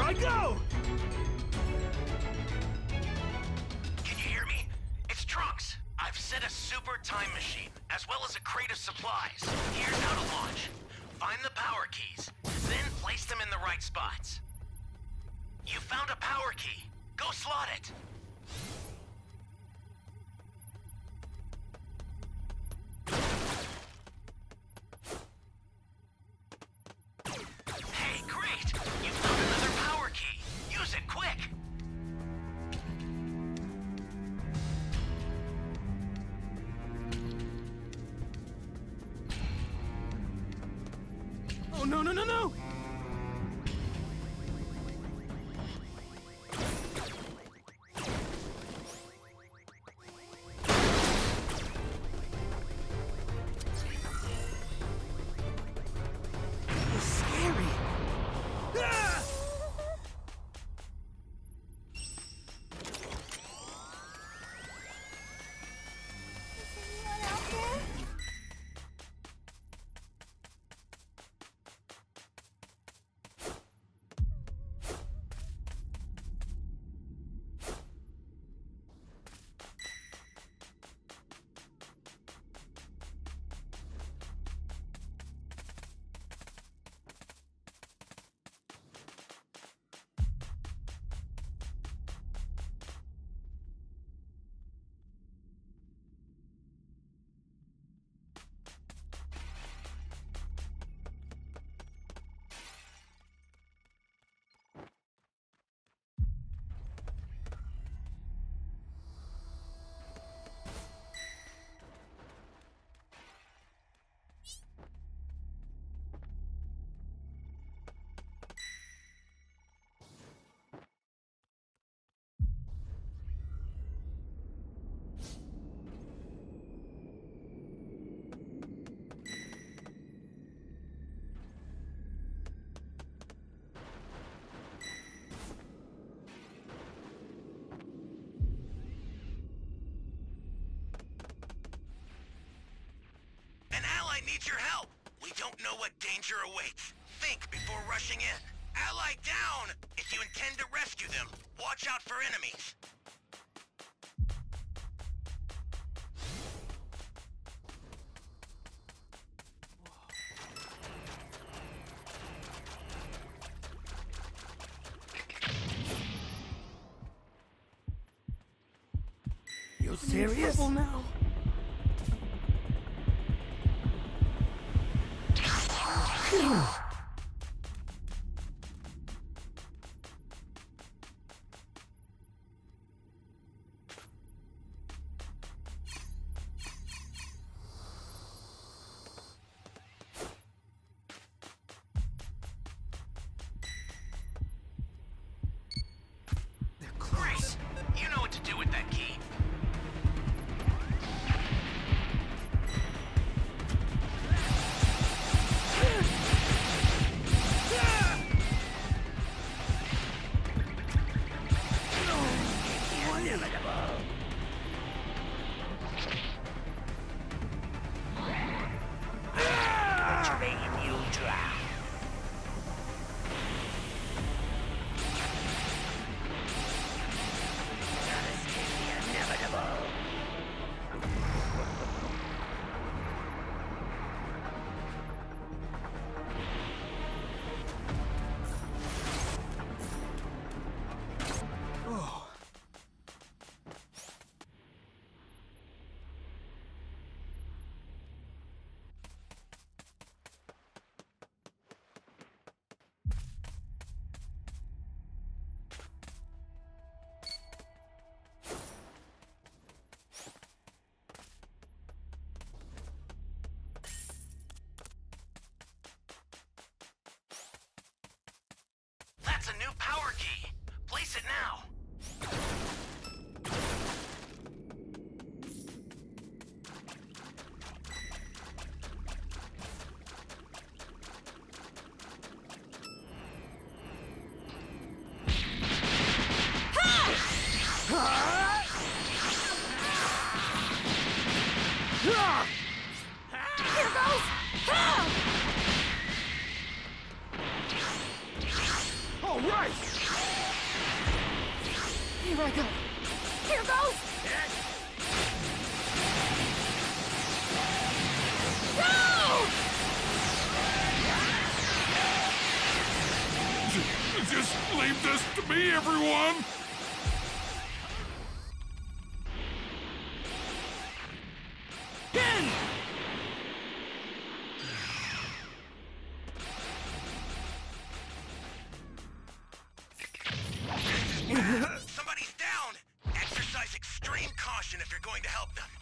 I go! Can you hear me? It's Trunks. I've set a super time machine, as well as a crate of supplies. Here's how to launch. Find the power keys, then place them in the right spots. You found a power key. Go slot it. Hey, great! You found another power key. Use it quick. Oh, no, no, no, no! It's scary. Ah! Anyone out there? An ally needs your help. We don't know what danger awaits. Think before rushing in. Ally down! If you intend to rescue them, watch out for enemies. You serious? Now? They're close. You know what to do with that key. That's a new power key. Place it now. Here goes! All right! did I go? Here goes! Go! Just leave this to me, everyone! Ben! Somebody's down! Exercise extreme caution if you're going to help them.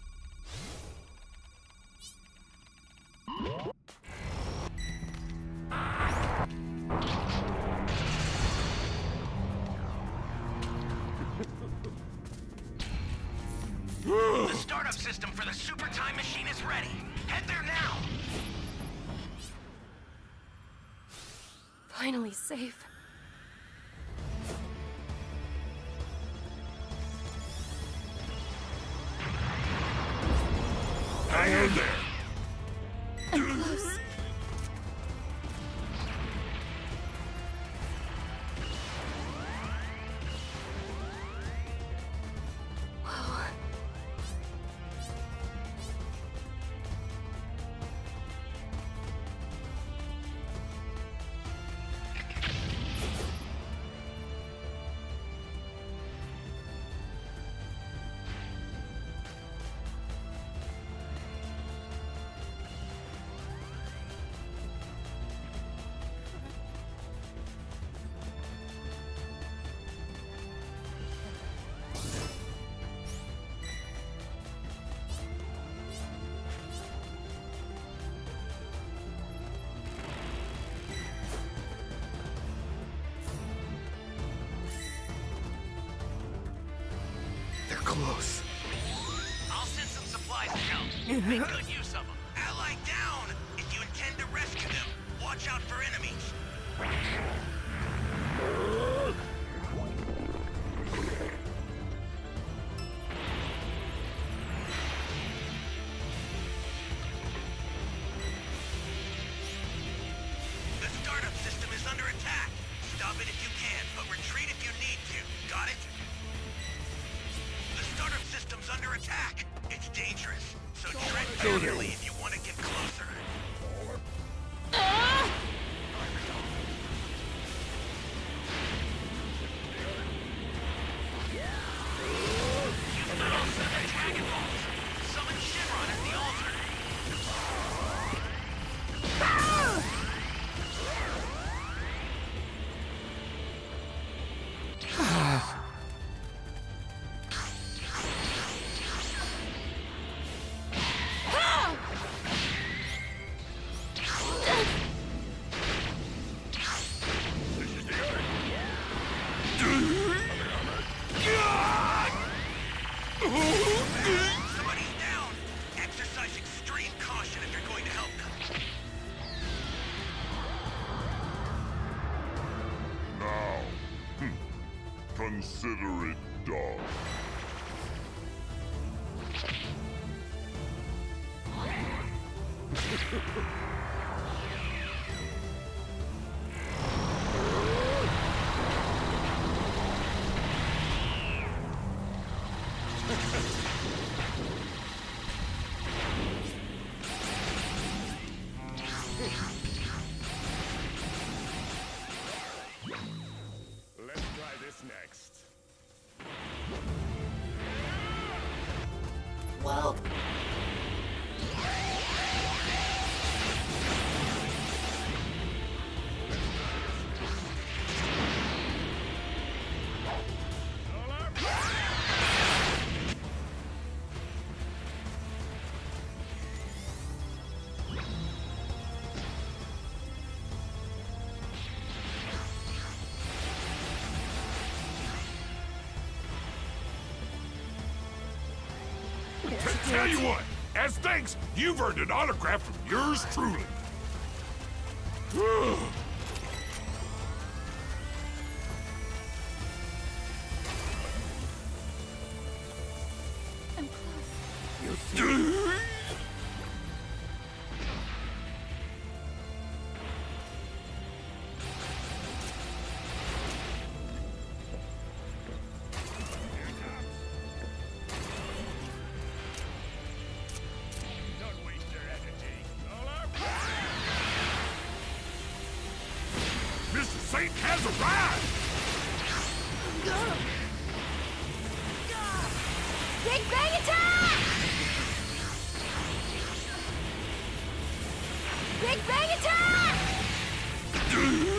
The startup system for the super time machine is ready. Head there now! Finally safe. Hang in there! I'm close. Whoa. They're close. I'll send some supplies to help. Make good use of them. Ally down! If you intend to rescue them, watch out for enemies. The startup system is under attack. Stop it if you can, but retreat if you need to. Got it? The startup system's under attack. It's dangerous, so tread carefully if you want to get closer. Summon Shinron at the altar. Somebody's down! Exercise extreme caution if you're going to help them. Now, consider it done. Let's try this next. Whoa. Tell you what, as thanks, you've earned an autograph from yours truly. I'm close. Satan has arrived! Big Bang attack! Big Bang attack!